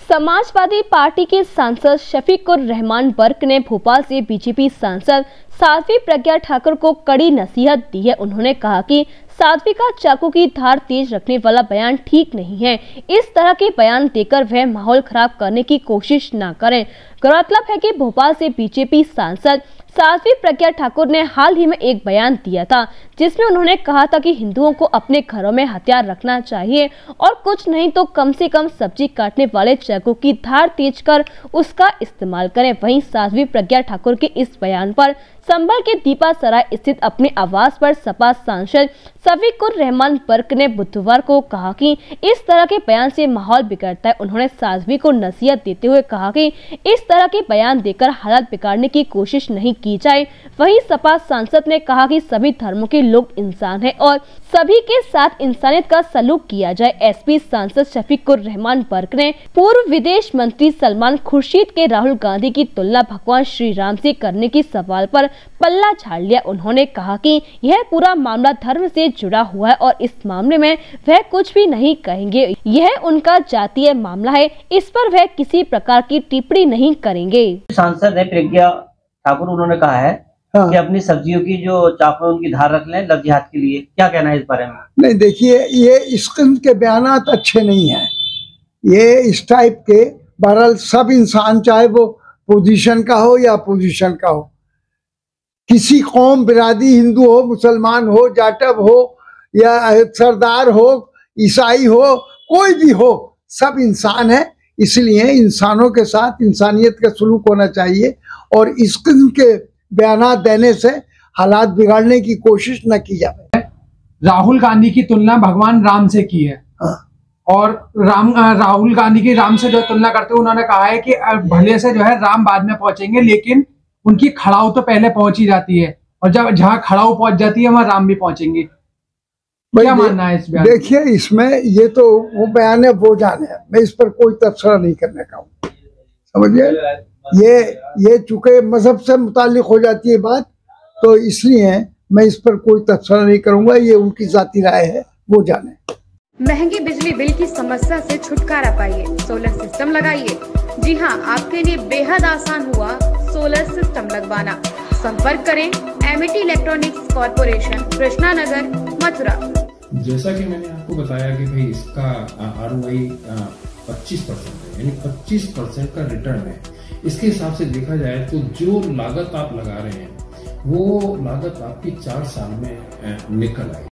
Samajwadi party के सांसद शफीकुर रहमान बर्क ने भोपाल से बीजेपी सांसद साध्वी प्रज्ञा ठाकुर को कड़ी नसीहत दी है। उन्होंने कहा कि साध्वी का चाकू की धार तेज रखने वाला बयान ठीक नहीं है। इस तरह के बयान देकर वह माहौल खराब करने की कोशिश न करें। गौरतलब है कि भोपाल से बीजेपी सांसद साध्वी प्रज्ञा ठाकुर ने हाल ही में एक बयान दिया था, जिसमें उन्होंने कहा था कि हिंदुओं को अपने घरों में हथियार रखना चाहिए और कुछ नहीं तो कम से कम सब्जी काटने वाले चाकू की धार तेज कर उसका इस्तेमाल करें। वहीं साध्वी प्रज्ञा ठाकुर के इस बयान पर संभल के दीपा सराय स्थित अपने आवास पर सपा सांसद शफीकुर रहमान बर्क ने बुधवार को कहा कि इस तरह के बयान से माहौल बिगड़ता है। उन्होंने साध्वी को नसीहत देते हुए कहा कि इस तरह के बयान देकर हालात बिगाड़ने की कोशिश नहीं की जाए। वहीं सपा सांसद ने कहा कि सभी धर्मों के लोग इंसान हैं और सभी के साथ इंसानियत का सलूक किया जाए। एसपी सांसद शफीकुर रहमान बर्क ने पूर्व विदेश मंत्री सलमान खुर्शीद के राहुल गांधी की तुलना भगवान श्री राम से करने की सवाल पर पल्ला झाड़ लिया। उन्होंने कहा कि यह पूरा मामला धर्म से जुड़ा हुआ है और इस मामले में वह कुछ भी नहीं कहेंगे। यह उनका जातीय मामला है, इस पर वह किसी प्रकार की टिप्पणी नहीं करेंगे। सांसद है प्रज्ञा ठाकुर, उन्होंने कहा है कि अपनी सब्जियों की जो चाकू उनकी धार रख लें लव जिहाद के लिए। क्या कहना है इस बारे में? नहीं, देखिए, ये इस किस्म के बयानात अच्छे नहीं हैं। ये इस टाइप के, बहरहाल सब इंसान, चाहे वो पोजीशन का हो या अपोजिशन का हो, किसी कौम बिरादरी, हिंदू हो, मुसलमान हो, जाटव हो या सरदार हो, ईसाई हो, कोई भी हो, सब इंसान है। इसलिए इंसानों के साथ इंसानियत का सलूक होना चाहिए और इस किस्म के बयानात देने से हालात बिगाड़ने की कोशिश न की जाए। राहुल गांधी की तुलना भगवान राम से की है। हाँ। और राहुल गांधी की राम से जो तुलना करते हुए उन्होंने कहा है कि भले से जो है राम बाद में पहुंचेंगे, लेकिन उनकी खड़ाऊ तो पहले पहुंच ही जाती है और जब जहां खड़ाऊ पहुंच जाती है वहां राम भी पहुंचेंगे। क्या मानना है इस बयान? देखिए, इसमें ये तो वो बयान है, वो जाने है, मैं इस पर कोई तबसरा नहीं करने का हूँ, समझिए। ये चूंकि मजहब से मुताल्लिक हो जाती है बात, तो इसलिए मैं इस पर कोई तबसरा नहीं करूंगा। ये उनकी जाती राय है, वो जाने। महंगी बिजली बिल की समस्या से छुटकारा पाइए, सोलर सिस्टम लगाइए। जी हाँ, आपके लिए बेहद आसान हुआ सोलर सिस्टम लगवाना। संपर्क करें MET electronics corporation, Krishna Nagar, Mathura. जैसा कि मैंने आपको बताया कि भाई इसका ROI 25% है, यानी 25% का रिटर्न है। इसके हिसाब से देखा जाए तो जो लागत आप लगा रहे हैं वो लागत आपकी 4 साल में निकल आएगी।